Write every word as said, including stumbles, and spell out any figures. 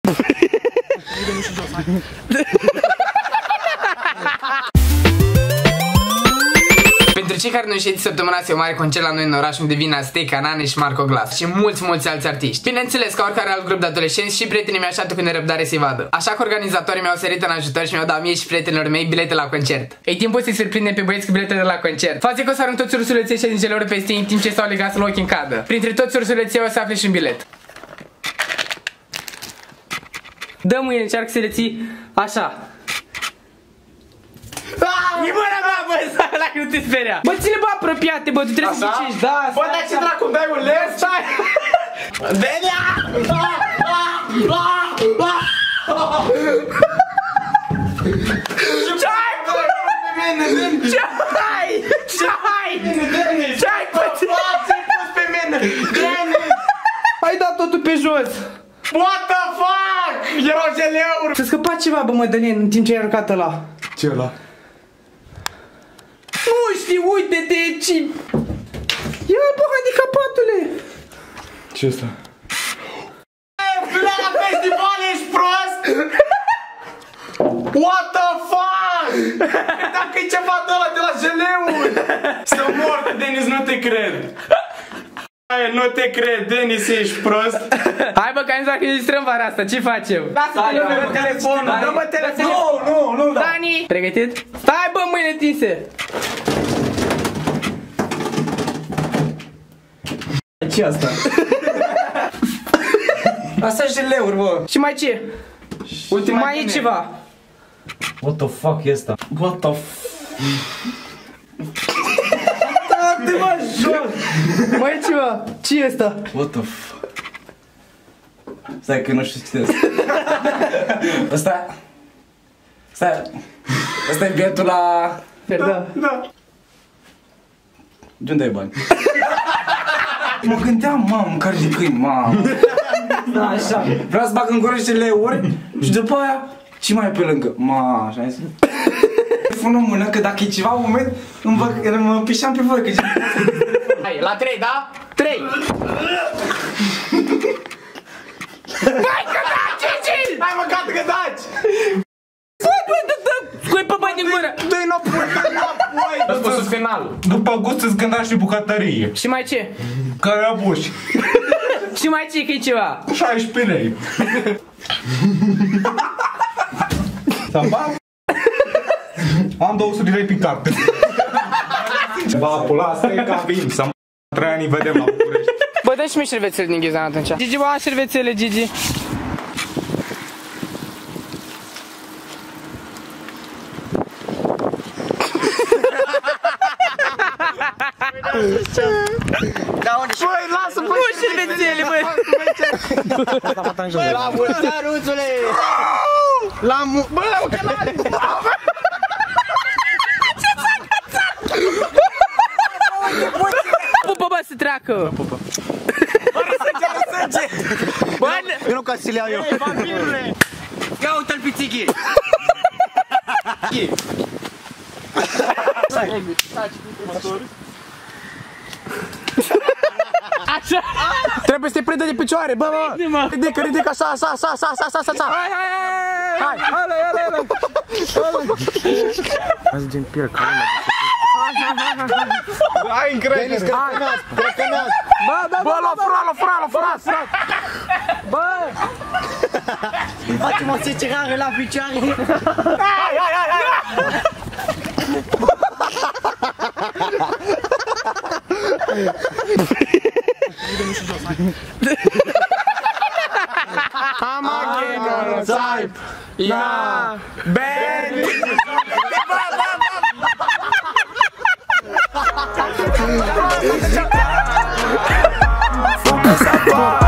Pentru cei care nu știți, săptămâna asta e o mare concert la noi în oraș, unde vin Aztec, Anane și Marco Glass și mulți, mulți alți artiști. Bineînțeles, ca oricare alt grup de adolescenți, și prietenii mei așteaptă cu nerăbdare să-i vadă. Așa că organizatorii mi-au sărit în ajutor și mi-au dat mie și prietenilor mei bilete la concert. E timpul să-i surprindem pe băieți cu bilete de la concert. Față că o să arunc toți ursuleții ăștia din geleuri peste ei în timp ce stau legați la ochi în cadă. Printre toți ursuleții o să afle și un bilet. Dă mâine, încearcă să le ții așa. E mâna mea, bă, stai, dacă nu te speria. Bă, ține, bă, apropiate, bă, tu trebuie să zicești, da. Bă, dar ce dracu, îmi dai un leu? Stai! Venea! Ce ai, bă? Ce ai? Ce ai? Ce ai, bă? Ce-ai pus pe mine? Ai dat totul pe jos. What the fuck? Erau geleuri! S-a scăpat ceva, bă, Mădălin, în timp ce ai aruncat ăla. Ce ăla? Nu știu, uite-te, ci... Ia, bă, handicapatule! Ce ăsta? Plea la festival, ești prost? What the fuck? Credeam că e ceva de ăla de la geleuri! Să mor, Denis, nu te cred! Hai, nu te cred, Denis, ești prost? Hai, bă, că am zis că ne distrăm vara asta, ce facem? Lasă-te, dă-mă telefonul, dă-mă telefonul! Nu, nu, nu, da! Dani! Pregătit? Stai, bă, mâine tinse! Ce asta? Asta-s geleuri, bă! Și mai ce? Ultima mai e ceva. What the fuck e asta? What the fuck? Da-te, mă, jos! Mai e ceva. Ce e asta? What the fuck? Stai că nu știu ce citesc. Ăsta... Stai... Ăsta e biletul la... Da. Da. De unde ai bani? Mă gândeam, mamă, care de câini, mamă. Da, așa. Vreau să bag în gură niște leuri și după aia, ce mai e pe lângă? Ma, așa zis. Telefonul în mână, că dacă e ceva un moment, îmi văd, mă pișeam pe voi, că... Hai, la trei, da? trei! Hai că da, Gigi! Hai mă, gata că daci! Băi, băi, dă, dă, scui pe bani din gură! Dă-i înapoi, dă-i înapoi! Răspunsul final. După gust îți gânda și bucătărie. Și mai ce? Carabuși. Și mai ce, că e ceva? șaisprezece lei. Samba? Am două sute de lei pe carte. Ba, pula, asta e ca vin. Să trei ani vedem la București. Bă, dă și mie șervețele din Ghezan atunci. Gigi, bă, am șervețele, Gigi. Băi, lasă, băi! Nu șervețele, băi! Băi, la mulți ani, Ruțule! La mu... Bă, ochelari! Pupă, bă, să treacă! Are sânge, are sânge! Bă, Eu nu ca să le iau eu. Ei, vampirule! ia uite-l pe Țighi! Așa! Trebuie să te prindă de picioare, bă, bă! Ridică, ridică, așa, așa, așa, așa, așa, așa, așa! Hai, hai, hai! Hai, hai, hai, hai, hai! Hai să gen pierd, că Ai încredere. Denis, crăcănați, crăcănați! Bă, bă, Bă, l-o furat, l-o furat, l-o furat! bă! Facem o secerare la picioare! Hai, hai, hai, hai! Amageno, Zaip! Ia! Ben! Fuga essa